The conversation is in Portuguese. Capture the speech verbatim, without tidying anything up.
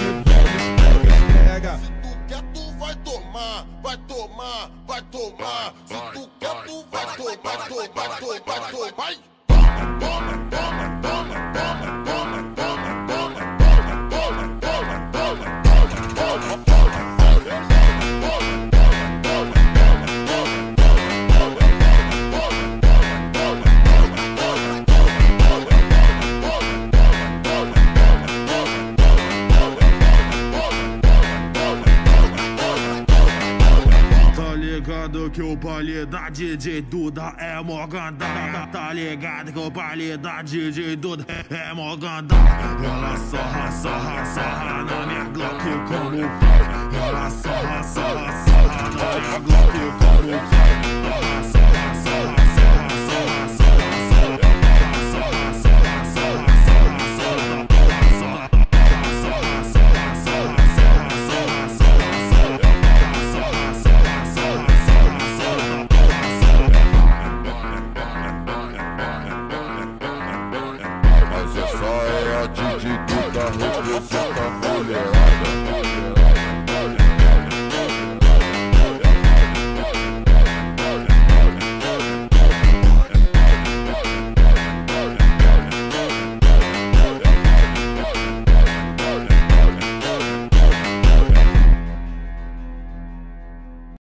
que vem, esfrega, esfrega. Se tu quer, tu vai tomar, vai tomar, vai tomar. Se tu quer, tu vai tomar, vai tomar, vai tomar, vai tomar. Vai. Toma, toma, toma, toma, toma, toma, toma, toma, toma, toma, toma, toma, toma. Que o baile da D J Duda é mó gandada. Tá ligado que o baile da D J Duda é mó gandada. Ela sorra, sorra, sorra na minha Glock como fogo. Ela sorra, sorra